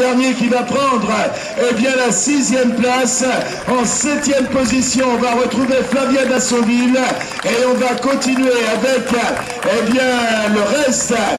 dernier qui va prendre eh bien, la 6e place. En 7e position, on va retrouver Flavien Dassonville et on va continuer avec eh bien, le reste.